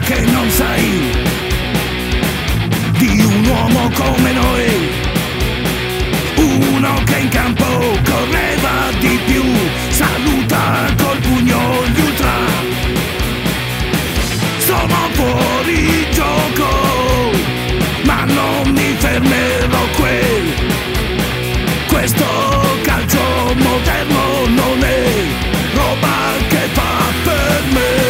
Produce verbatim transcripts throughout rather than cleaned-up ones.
che non sai di un uomo come noi, uno che in campo correva di più, saluta col pugno gli ultra. Sono fuori gioco, ma non mi fermerò qui. Questo calcio moderno non è roba che fa per me.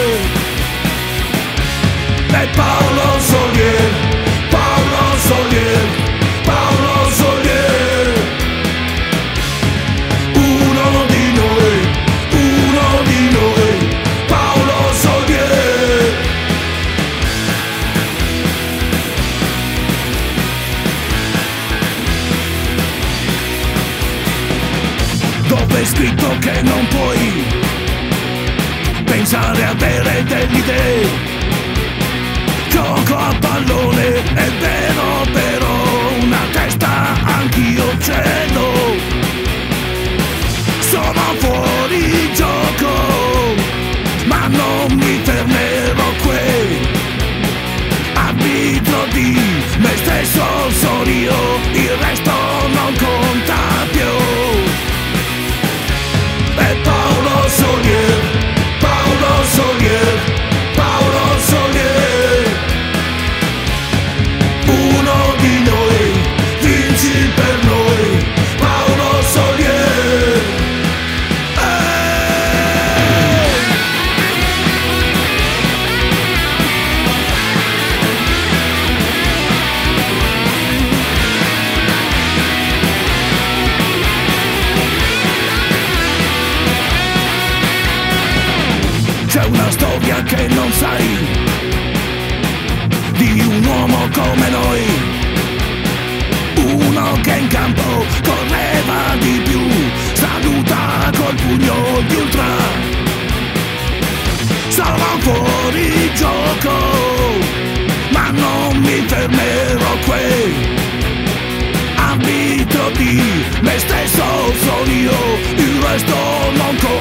E Paolo Solier, Paolo Solier, Paolo Solier, uno di noi, uno di noi, Paolo Solier. Dove è scritto che non puoi pensare a avere delle idee? Gioco a pallone, è vero, però una testa anch'io ce l'ho. Sono fuori gioco, ma non mi fermerò qui. Arbitro di me stesso sono io, il resto non conta più. E Paolo Solier, Paolo Solier, Paolo Solier, uno di noi, vinci per noi, Paolo Solier. Eeeh! C'è una storia che non sai di un uomo come noi, uno che in campo correva di più, saluta col pugno gli ultra. Sono fuori gioco, ma non mi fermerò qui. Arbitro di me stesso sono io, il resto non conta.